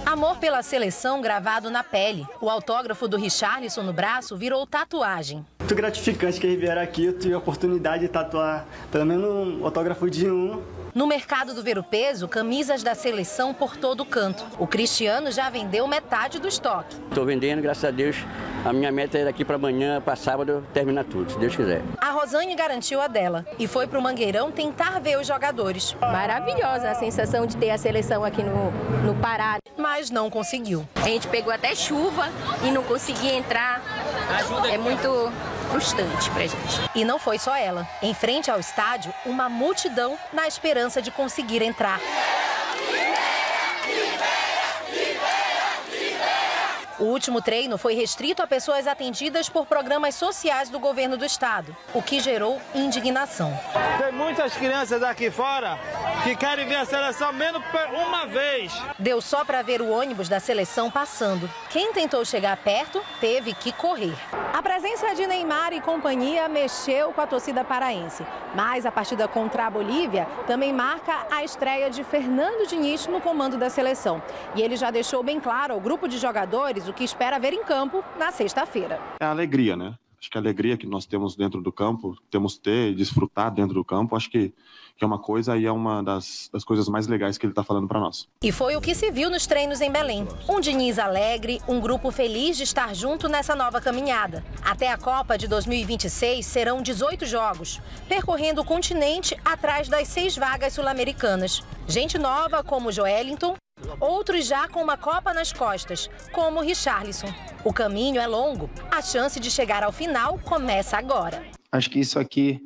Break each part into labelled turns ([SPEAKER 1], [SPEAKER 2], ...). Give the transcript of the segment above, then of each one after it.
[SPEAKER 1] Amor pela seleção gravado na pele. O autógrafo do Richarlison no braço virou tatuagem.
[SPEAKER 2] Muito gratificante que eles vieram aqui, eu tive a oportunidade de tatuar pelo menos um autógrafo de um.
[SPEAKER 1] No mercado do Ver-o-Peso, camisas da seleção por todo o canto. O Cristiano já vendeu metade do estoque.
[SPEAKER 3] Estou vendendo, graças a Deus. A minha meta é daqui para amanhã, para sábado, terminar tudo, se Deus quiser.
[SPEAKER 1] A Rosane garantiu a dela e foi para o Mangueirão tentar ver os jogadores.
[SPEAKER 4] Maravilhosa a sensação de ter a seleção aqui no Pará.
[SPEAKER 1] Mas não conseguiu.
[SPEAKER 4] A gente pegou até chuva e não conseguia entrar. É muito frustrante pra gente.
[SPEAKER 1] E não foi só ela. Em frente ao estádio, uma multidão na esperança de conseguir entrar. O último treino foi restrito a pessoas atendidas por programas sociais do governo do estado, o que gerou indignação.
[SPEAKER 5] Tem muitas crianças aqui fora que querem ver a seleção menos uma vez.
[SPEAKER 1] Deu só para ver o ônibus da seleção passando. Quem tentou chegar perto teve que correr. A presença de Neymar e companhia mexeu com a torcida paraense. Mas a partida contra a Bolívia também marca a estreia de Fernando Diniz no comando da seleção. E ele já deixou bem claro ao grupo de jogadores o que espera ver em campo na sexta-feira.
[SPEAKER 6] É a alegria, né? Acho que a alegria que nós temos dentro do campo, temos que ter e desfrutar dentro do campo, acho que é uma coisa e é uma das coisas mais legais que ele está falando para nós.
[SPEAKER 1] E foi o que se viu nos treinos em Belém. Um Diniz alegre, um grupo feliz de estar junto nessa nova caminhada. Até a Copa de 2026 serão 18 jogos, percorrendo o continente atrás das 6 vagas sul-americanas. Gente nova como Joelinton, outros já com uma Copa nas costas, como Richarlison. O caminho é longo, a chance de chegar ao final começa agora.
[SPEAKER 7] Acho que isso aqui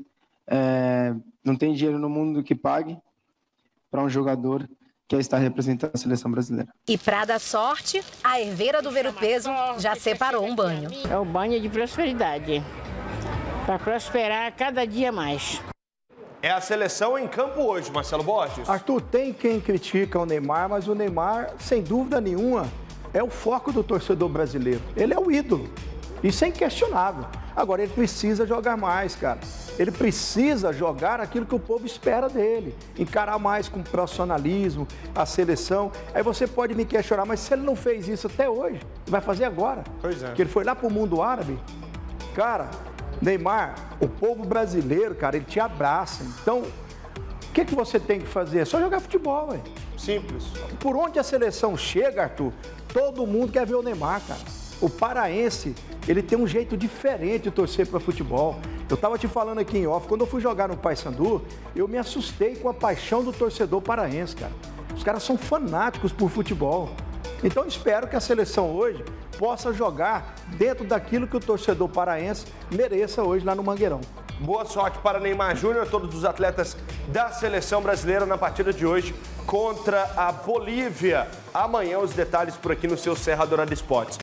[SPEAKER 7] não tem dinheiro no mundo que pague para um jogador que está representando a seleção brasileira.
[SPEAKER 1] E para dar sorte, a herveira do Ver-o-Peso já separou um banho.
[SPEAKER 8] É o banho de prosperidade, para prosperar cada dia mais.
[SPEAKER 9] É a seleção em campo hoje, Marcelo Borges.
[SPEAKER 10] Arthur, tem quem critica o Neymar, mas o Neymar, sem dúvida nenhuma, é o foco do torcedor brasileiro. Ele é o ídolo. Isso é inquestionável. Agora, ele precisa jogar mais, cara. Ele precisa jogar aquilo que o povo espera dele. Encarar mais com profissionalismo, a seleção. Aí você pode me questionar, mas se ele não fez isso até hoje, vai fazer agora?
[SPEAKER 9] Pois é.
[SPEAKER 10] Porque ele foi lá pro mundo árabe. Cara, Neymar, o povo brasileiro, cara, ele te abraça. Então, o que você tem que fazer? É só jogar futebol, velho.
[SPEAKER 9] Simples.
[SPEAKER 10] Por onde a seleção chega, Arthur, todo mundo quer ver o Neymar, cara. O paraense, ele tem um jeito diferente de torcer para futebol. Eu estava te falando aqui em off, quando eu fui jogar no Paysandu, eu me assustei com a paixão do torcedor paraense, cara. Os caras são fanáticos por futebol. Então, espero que a seleção hoje possa jogar dentro daquilo que o torcedor paraense mereça hoje lá no Mangueirão.
[SPEAKER 9] Boa sorte para Neymar Júnior, todos os atletas da seleção brasileira na partida de hoje contra a Bolívia. Amanhã os detalhes por aqui no seu Serra Dourada Esportes.